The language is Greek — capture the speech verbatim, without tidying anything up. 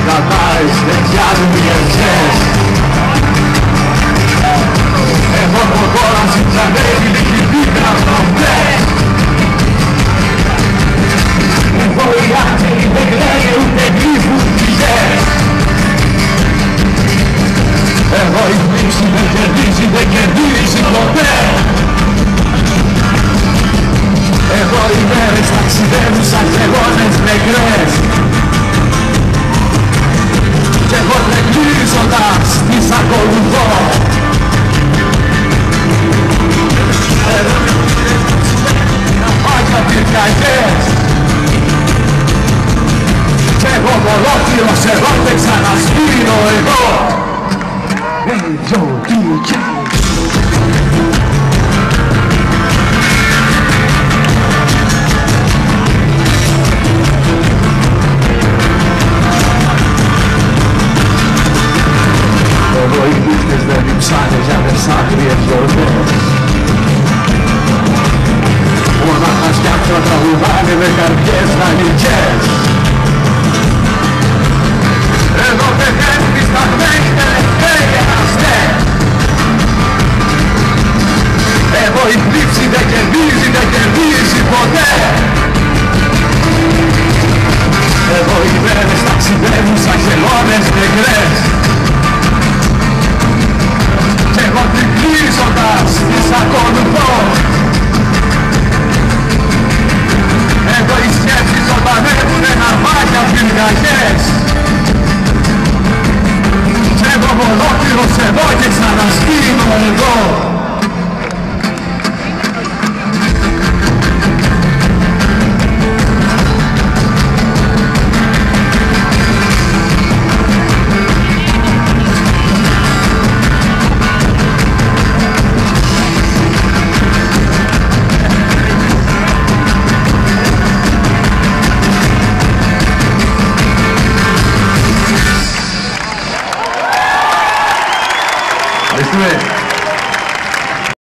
κατάρεις δεξιά του μηγερτσές. Εγώ το τώρα συντζανεύει λυκρυπή γραφτοντές. Εγώ οι άντροι δεν κλαίγε ούτε γλύφουν πηγές. Εγώ η πλήξη δεν κερδίζει, δεν κερδίζει ποτέ. Εγώ οι μέρες ταξιδεύουν σαν γεγόνες νεκρές. Κι εγώ τρεγγίζοντας τις ακολουθώ. Εγώ οι μέρες ταξιδεύουν να πάγια πυρκαγιές. Κι εγώ ολόκληρος εγώ δεν ξανασπίνω εγώ. Hey, yo, D J. Εγώ οι νύχτες δεν διψάνε για μεσάκριες γιορτές. Μονάχα σκιάξω τραγουδάνε με καρδιές δανεικές. Εδώ πεθαίνουν οι σταγμένοι τελευταίοι εραστές. Εγώ η πλήψη δεν κερδίζει.